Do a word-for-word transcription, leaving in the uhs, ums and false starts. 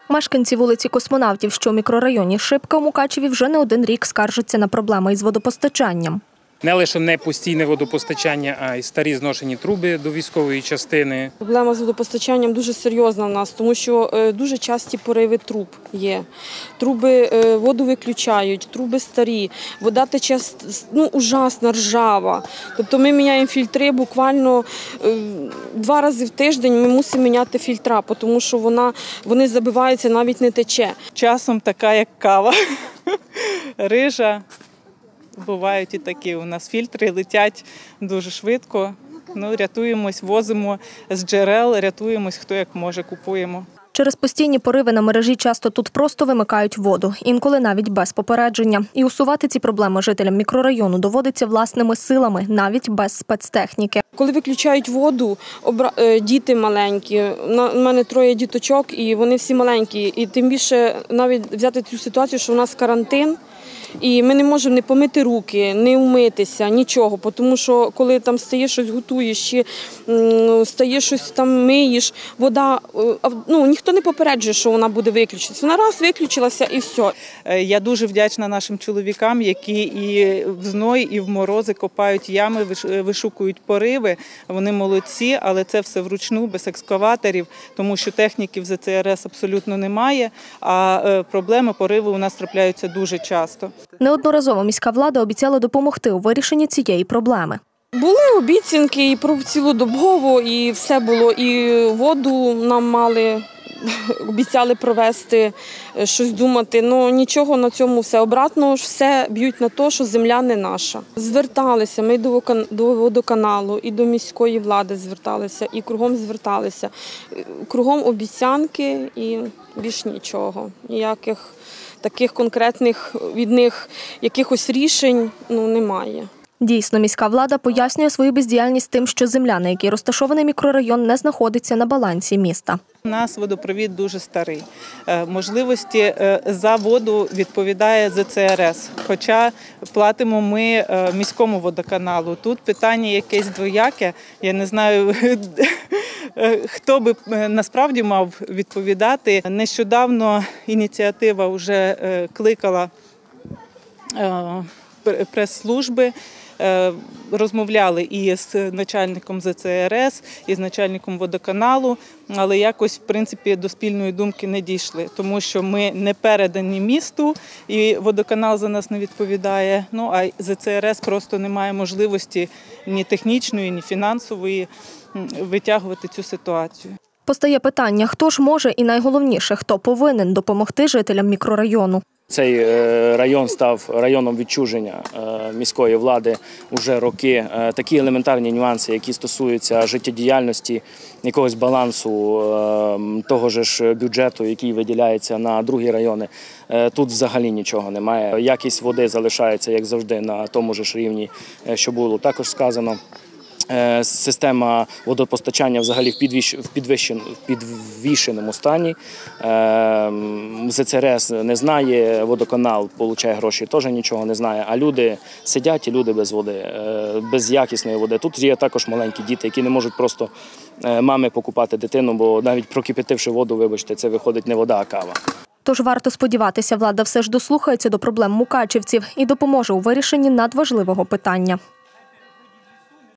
Мешканці вулиці Космонавтів, що у мікрорайоні Шипка у Мукачеві, вже не один рік скаржаться на проблеми із водопостачанням. Не лише не постійне водопостачання, а й старі зношені труби до військової частини. Проблема з водопостачанням дуже серйозна в нас, тому що дуже часті пориви труб є. Труби воду виключають, труби старі, вода тече ну, ужасно ржава. Тобто ми міняємо фільтри буквально два рази в тиждень, ми мусимо міняти фільтра, тому що вона, вони забиваються, навіть не тече. Часом така, як кава, рижа. Бувають і такі. У нас фільтри летять дуже швидко. Ну, рятуємось, возимо з джерел, рятуємось, хто як може, купуємо. Через постійні пориви на мережі часто тут просто вимикають воду, інколи навіть без попередження. І усувати ці проблеми жителям мікрорайону доводиться власними силами, навіть без спецтехніки. Коли виключають воду, діти маленькі, у мене троє діточок і вони всі маленькі. І тим більше навіть взяти цю ситуацію, що у нас карантин, і ми не можемо не помити руки, не вмитися, нічого, тому що коли там стаєш щось готуєш, чи стаєш щось там миєш, вода, ну ніхто не попереджує, що вона буде виключитися. Вона раз виключилася і все. Я дуже вдячна нашим чоловікам, які і в зной, і в морози копають ями, вишукують пориви. Вони молодці, але це все вручну, без екскаваторів, тому що техніки в З Ц Р С абсолютно немає, а проблеми, пориви у нас трапляються дуже часто. Неодноразово міська влада обіцяла допомогти у вирішенні цієї проблеми. Були обіцянки і про цілодобово, і все було, і воду нам мали, обіцяли провести, щось думати. Ну нічого на цьому все. Обратно все б'ють на те, що земля не наша. Зверталися, ми до водоканалу і до міської влади зверталися, і кругом зверталися. Кругом обіцянки і більш нічого. Ніяких таких конкретних від них якихось рішень ну, немає. Дійсно, міська влада пояснює свою бездіяльність тим, що земля, на якій розташований мікрорайон, не знаходиться на балансі міста. У нас водопровід дуже старий. Можливості за воду відповідає З Ц Р С, хоча платимо ми міському водоканалу. Тут питання якесь двояке, я не знаю, хто би насправді мав відповідати. Нещодавно ініціатива вже кликала прес-служби, розмовляли і з начальником З Ц Р С, і з начальником водоканалу, але якось, в принципі, до спільної думки не дійшли, тому що ми не передані місту, і водоканал за нас не відповідає, ну а З Ц Р С просто не має можливості ні технічної, ні фінансової витягувати цю ситуацію. Постає питання, хто ж може і найголовніше, хто повинен допомогти жителям мікрорайону. Цей район став районом відчуження міської влади вже роки. Такі елементарні нюанси, які стосуються життєдіяльності, якогось балансу того ж бюджету, який виділяється на другі райони, тут взагалі нічого немає. Якість води залишається, як завжди, на тому ж рівні, що було також сказано. Система водопостачання взагалі в підвішеному стані. З Ц Р С не знає, водоканал отримує гроші, теж нічого не знає. А люди сидять і люди без води, без якісної води. Тут є також маленькі діти, які не можуть просто мами покупати дитину, бо навіть прокипятивши воду, вибачте, це виходить не вода, а кава. Тож варто сподіватися, влада все ж дослухається до проблем мукачівців і допоможе у вирішенні надважливого питання.